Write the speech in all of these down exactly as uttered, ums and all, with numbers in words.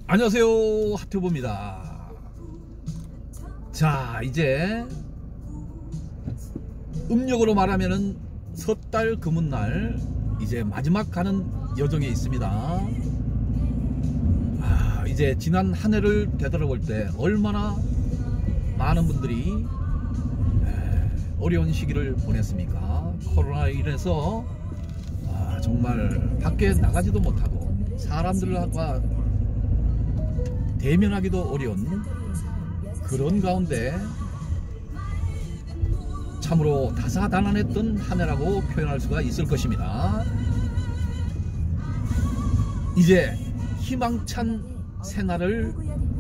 안녕하세요, 하튜브입니다. 자, 이제 음력으로 말하면은 섣달 금운날 이제 마지막 가는 여정에 있습니다. 아, 이제 지난 한 해를 되돌아볼 때 얼마나 많은 분들이 어려운 시기를 보냈습니까? 코로나로 인해서 아, 정말 밖에 나가지도 못하고 사람들과 대면하기도 어려운 그런 가운데 참으로 다사다난했던 한 해라고 표현할 수가 있을 것입니다. 이제 희망찬 생활을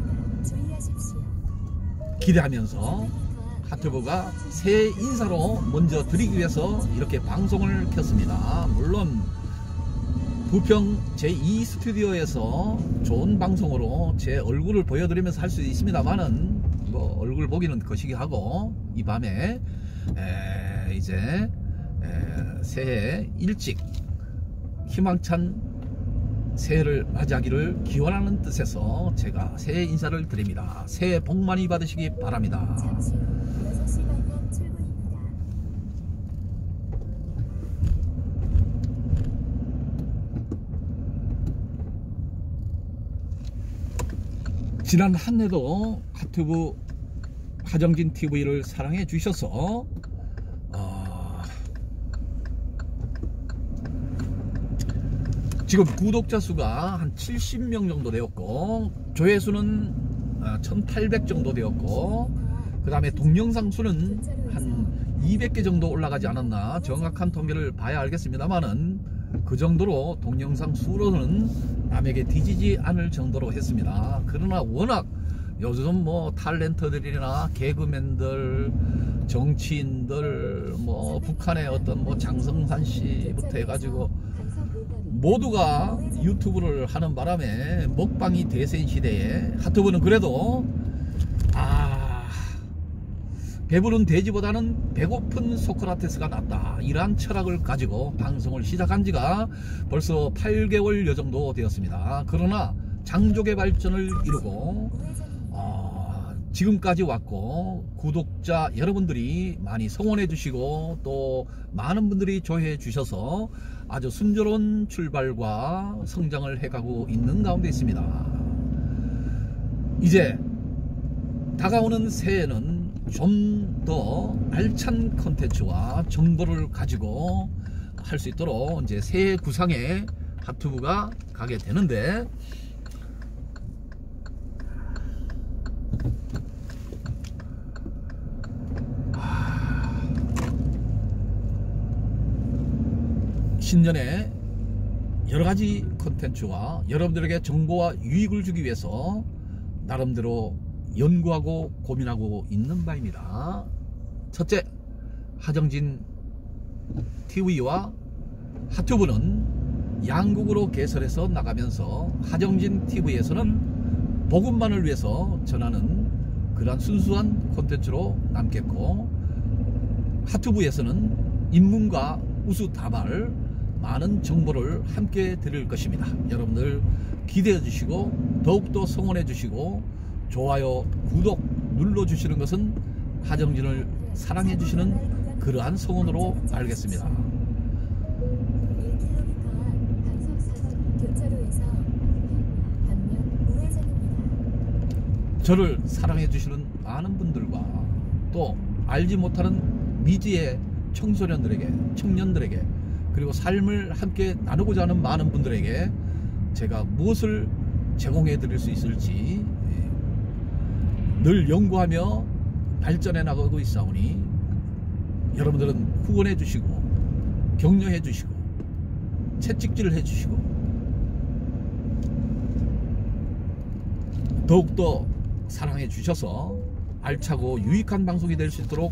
기대하면서 하튜브가 새해 인사로 먼저 드리기 위해서 이렇게 방송을 켰습니다. 물론 부평 제이 스튜디오에서 좋은 방송으로 제 얼굴을 보여드리면서 할 수 있습니다만은 뭐 얼굴 보기는 거시기 하고 이 밤에 에 이제 에 새해 일찍 희망찬 새해를 맞이하기를 기원하는 뜻에서 제가 새해 인사를 드립니다. 새해 복 많이 받으시기 바랍니다. 지난 한 해도 하튜브 하정진 티비를 사랑해 주셔서 어, 지금 구독자 수가 한 칠십 명 정도 되었고 조회수는 천팔백 정도 되었고 그 다음에 동영상 수는 한 이백 개 정도 올라가지 않았나, 정확한 통계를 봐야 알겠습니다만은 그 정도로 동영상 수로는 남에게 뒤지지 않을 정도로 했습니다. 그러나 워낙 요즘 뭐 탤런트들이나 개그맨들, 정치인들, 뭐 북한의 어떤 뭐 장성산 씨부터 해가지고 모두가 유튜브를 하는 바람에 먹방이 대세인 시대에 하튜브는 그래도 아 배부른 돼지보다는 배고픈 소크라테스가 낫다, 이러한 철학을 가지고 방송을 시작한 지가 벌써 팔 개월여 정도 되었습니다. 그러나 장족의 발전을 이루고 어, 지금까지 왔고 구독자 여러분들이 많이 성원해 주시고 또 많은 분들이 조회해 주셔서 아주 순조로운 출발과 성장을 해가고 있는 가운데 있습니다. 이제 다가오는 새해는 좀 더 알찬 컨텐츠와 정보를 가지고 할 수 있도록 이제 새해 구상에 하튜브가 가게 되는데, 신년에 여러가지 컨텐츠와 여러분들에게 정보와 유익을 주기 위해서 나름대로 연구하고 고민하고 있는 바입니다. 첫째, 하정진 티비와 하튜브는 양국으로 개설해서 나가면서 하정진 티비에서는 복음만을 위해서 전하는 그러한 순수한 콘텐츠로 남겠고, 하튜브에서는 인문과 우수다발 많은 정보를 함께 드릴 것입니다. 여러분들 기대해 주시고 더욱더 성원해 주시고 좋아요, 구독 눌러주시는 것은 하정진을 사랑해 주시는 그러한 성원으로 알겠습니다. 저를 사랑해 주시는 많은 분들과 또 알지 못하는 미지의 청소년들에게, 청년들에게, 그리고 삶을 함께 나누고자 하는 많은 분들에게 제가 무엇을 제공해 드릴 수 있을지 늘 연구하며 발전해 나가고 있사오니 여러분들은 후원해 주시고 격려해 주시고 채찍질 해 주시고 더욱더 사랑해 주셔서 알차고 유익한 방송이 될 수 있도록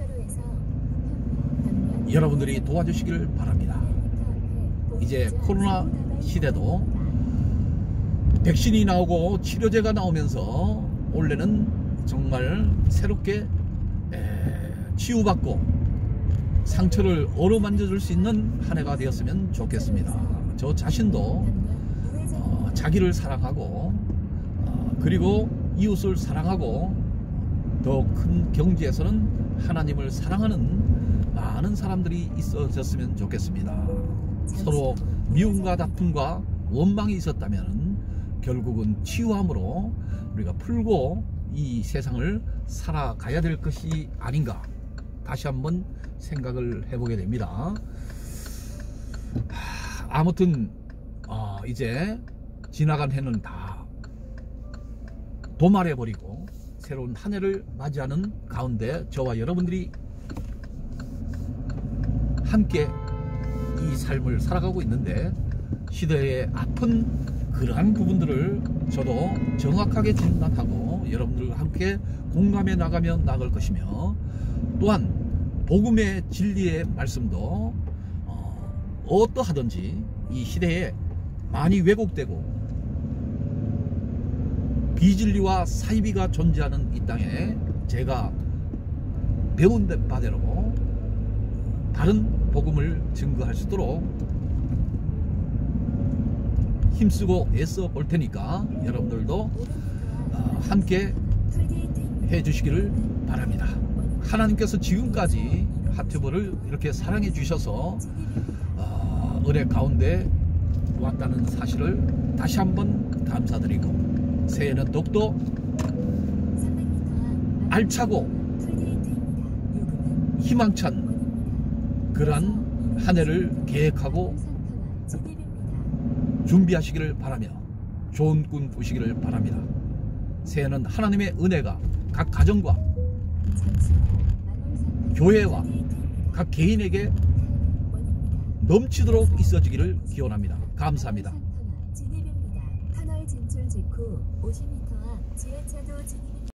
여러분들이 도와주시길 바랍니다. 이제 코로나 시대도 백신이 나오고 치료제가 나오면서 올해는 정말 새롭게 치유받고 상처를 어루만져 줄 수 있는 한 해가 되었으면 좋겠습니다. 저 자신도 어, 자기를 사랑하고 그리고 이웃을 사랑하고 더 큰 경지에서는 하나님을 사랑하는 많은 사람들이 있어졌으면 좋겠습니다. 서로 미움과 다툼과 원망이 있었다면 결국은 치유함으로 우리가 풀고 이 세상을 살아가야 될 것이 아닌가, 다시 한번 생각을 해보게 됩니다. 아무튼 어 이제 지나간 해는 다 도말해버리고 새로운 한 해를 맞이하는 가운데 저와 여러분들이 함께 이 삶을 살아가고 있는데, 시대의 아픈 그러한 부분들을 저도 정확하게 진단하고 여러분들과 함께 공감해 나가며 나갈 것이며, 또한 복음의 진리의 말씀도 어, 어떠하든지 이 시대에 많이 왜곡되고 비진리와 사이비가 존재하는 이 땅에 제가 배운 바대로 바른 복음을 증거할 수 있도록 힘쓰고 애써 볼 테니까 여러분들도 함께 해 주시기를 바랍니다. 하나님께서 지금까지 하트브를 이렇게 사랑해 주셔서 은혜 가운데 왔다는 사실을 다시 한번 감사드리고, 새해는 더욱더 알차고 희망찬 그러한 한 해를 계획하고 준비하시기를 바라며 좋은 꿈 꾸시기를 바랍니다. 새해는 하나님의 은혜가 각 가정과 교회와 각 개인에게 넘치도록 있어지기를 기원합니다. 감사합니다. 터널 진출 직후 오십 미터 앞